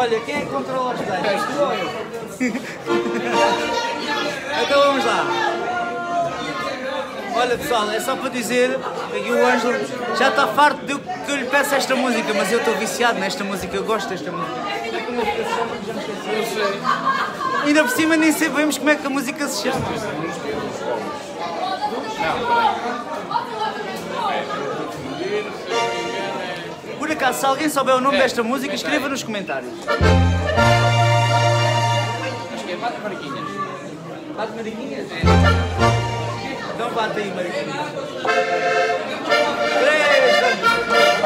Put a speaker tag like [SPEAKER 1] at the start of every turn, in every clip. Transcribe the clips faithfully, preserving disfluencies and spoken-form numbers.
[SPEAKER 1] Olha, quem é que controla os dados? Tu ou eu? Então vamos lá. Olha pessoal, é só para dizer que o Ângelo já está farto de que eu lhe peço esta música, mas eu estou viciado nesta música, eu gosto desta música. Como é que se chama? Já me esqueci. Eu sei. Ainda por cima nem sabemos como é que a música se chama. Por acaso, se alguém souber o nome desta música, escreva nos comentários.
[SPEAKER 2] Acho que é Bate Mariquinhas.
[SPEAKER 1] Bate Mariquinhas? Então bate aí, Mariquinhas. Três, dois.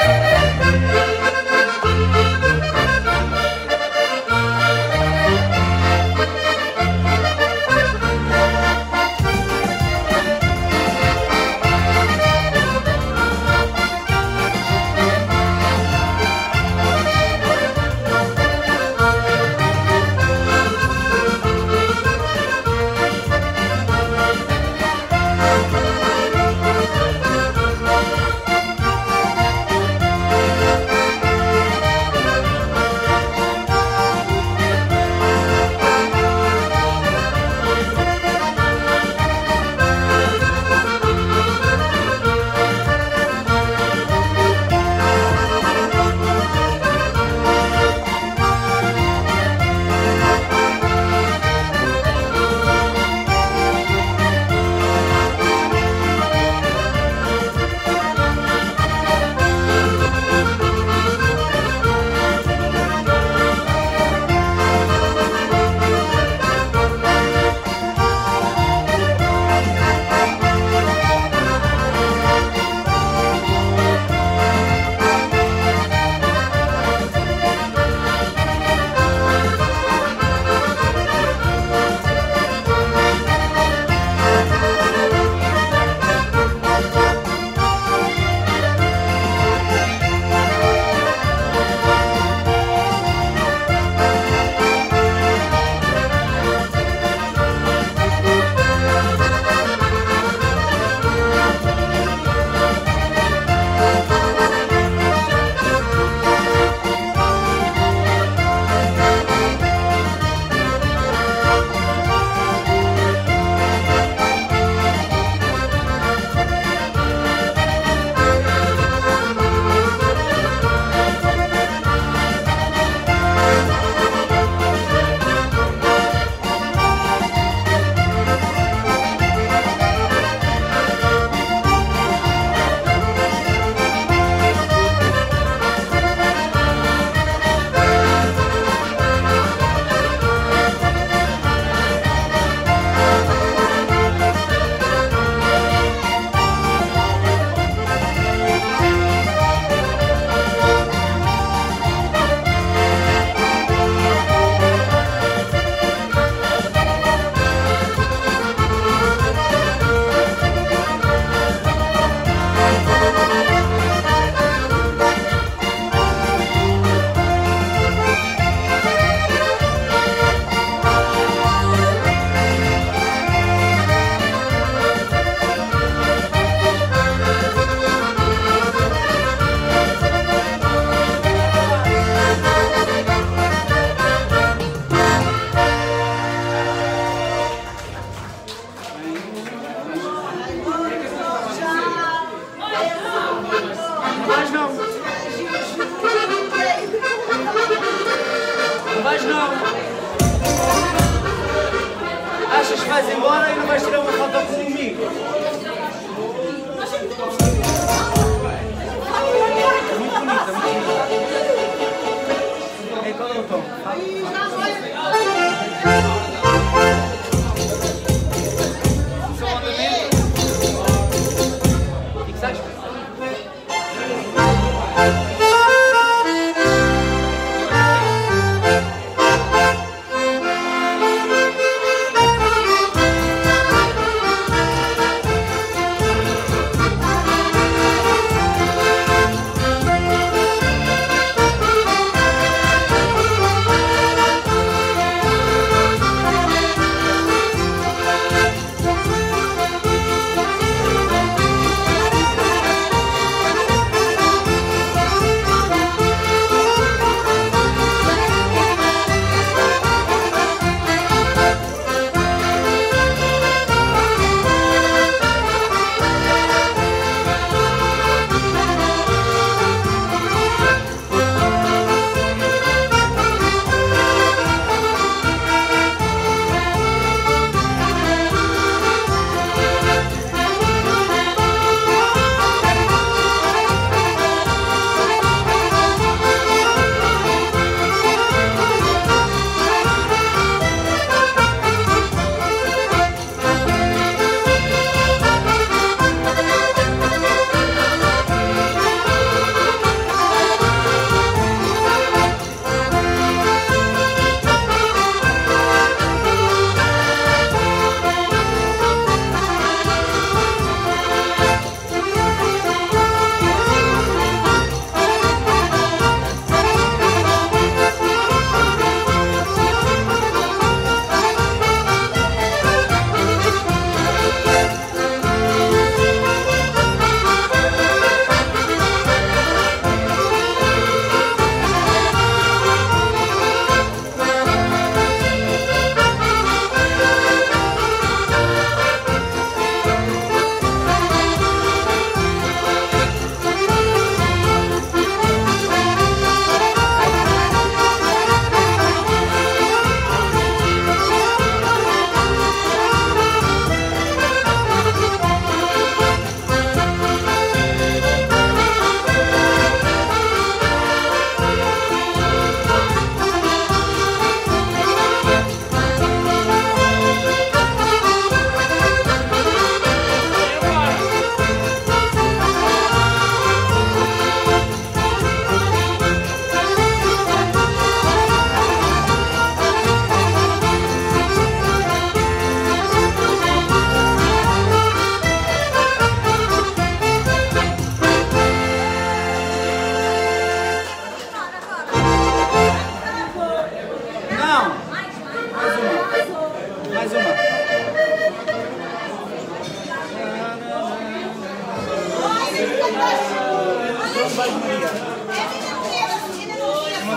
[SPEAKER 1] vais não. Achas que vais embora e não vais tirar uma foto comigo? Muito bonita, muito bonita. É, qual é o tom?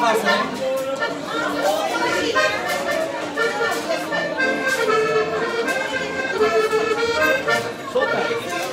[SPEAKER 1] passa, né? Solta.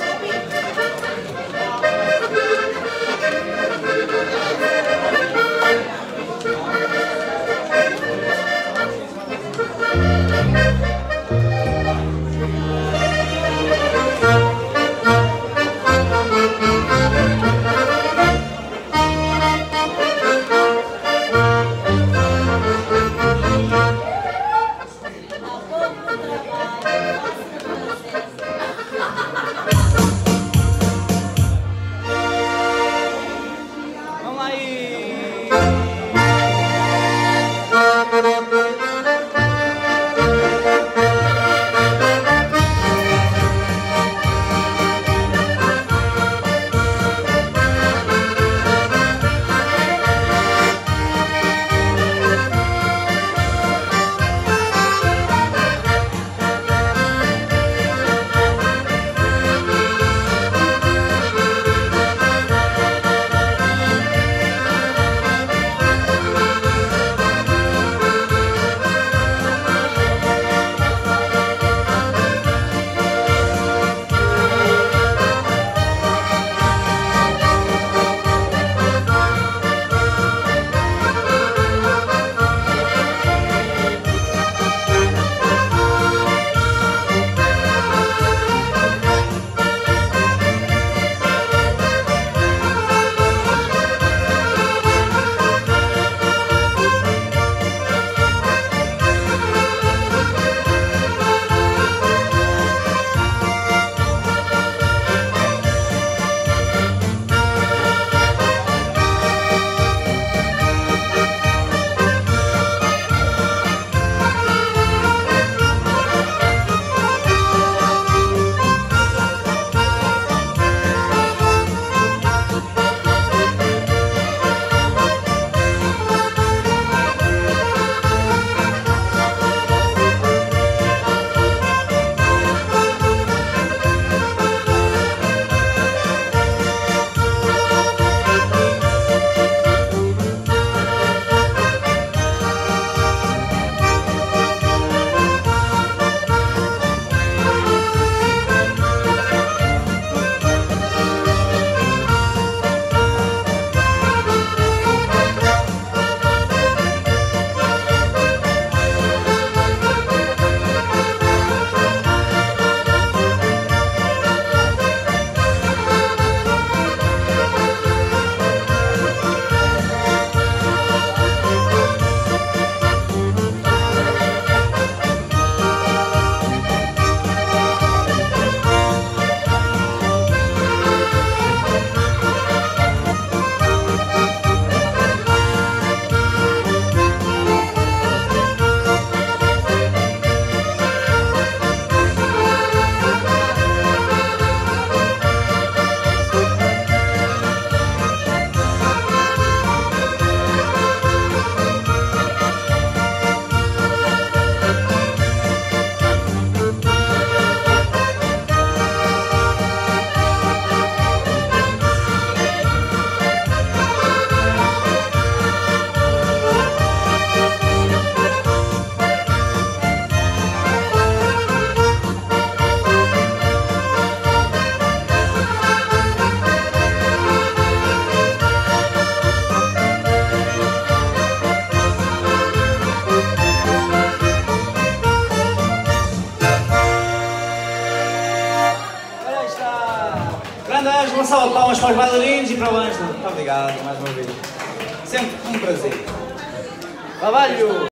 [SPEAKER 1] Uma salva de palmas para os bailarinos e para o Ângelo. Muito obrigado mais uma vez. Sempre um prazer. Trabalho!